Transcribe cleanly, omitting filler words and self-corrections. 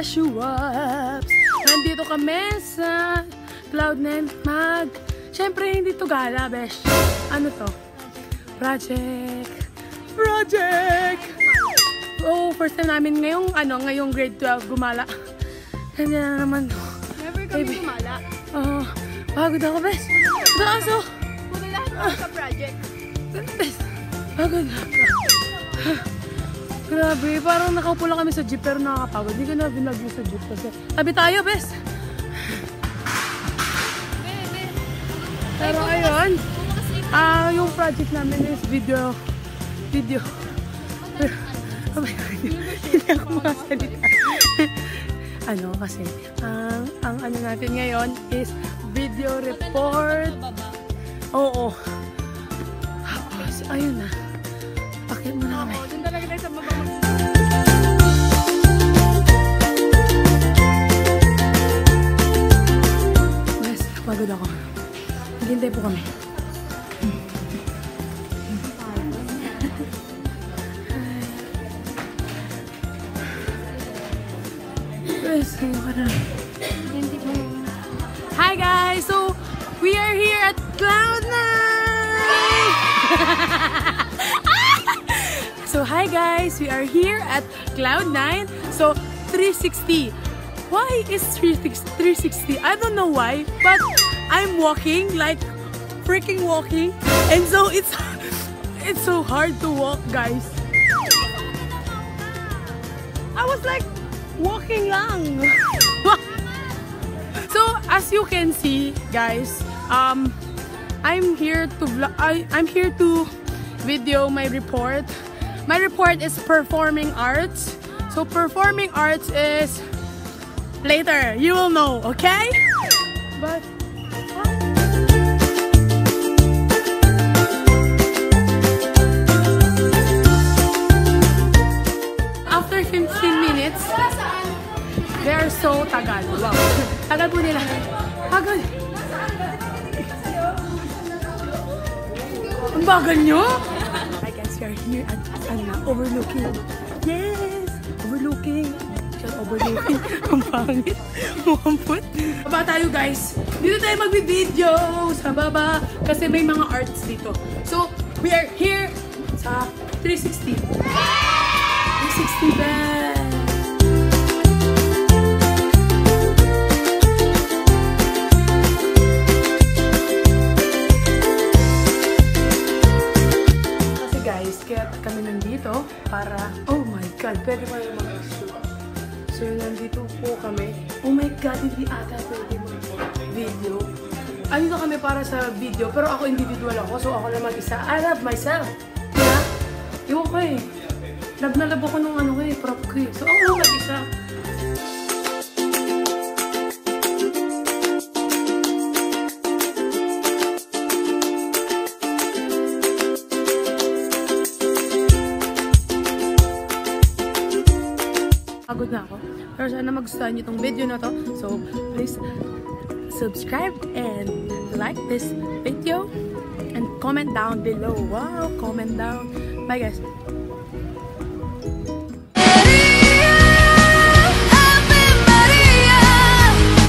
Beshuaps! Nandito kami sa Cloud9 Siyempre, hindi to gala, besh. Ano to? Project! Oh, first time namin ngayong grade 12 gumala. Ganyan na naman to. Never kami gumala. Pagod ako, besh. Aso! Puro lahat sa project. Besh, pagod. Grabe, parang nakaupo lang kami sa jeep pero nakakapagod. Hindi ko na binag sa jeep kasi tabi tayo, bes! Pero ayun, yung project namin is video. Oh my God, hindi ako makasalita. Kasi, ang ano natin ngayon is video report. Oo. Tapos, ayun na. Pakit mo na kami. Doon talaga tayo sa baba. Yes, pagod ako. Maghintay po kami. Hi guys! So, we are here at Cloud9! So, hi guys! We are here at Cloud9. So, 360. Why is 360? I don't know why, but I'm walking, like freaking walking. And so, it's so hard to walk, guys. I was like, walking lang. So, as you can see, guys, I'm here to I'm here to video my report. My report is performing arts. So, performing arts is later. You will know, okay? But after 15 minutes, they are so tagal. Wow. Tagal po nila. Tagal. Ang bagal nyo? I guess we are here at overlooking. Yes! Overlooking. Overlooking. Ang pangit. Mukhang baba tayo, guys. Dito tayo mag-video sa baba kasi may mga arts dito. So, we are here sa 360. 360 band. Kaya kami nandito para, oh my God, pwede ba yung mag-shoot? So, nandito po kami. Oh my God, hindi ata pwede mag-video. Andito kami para sa video, pero ako individual ako, so ako lang mag-isa. I love myself. Kaya, iwan ko eh. Love na love ako nung prop ko eh. So, ako lang mag-isa. Pagod na ako. Pero sana magustuhan nyo itong video na to. So, please subscribe and like this video and comment down below. Wow, comment down. Bye guys.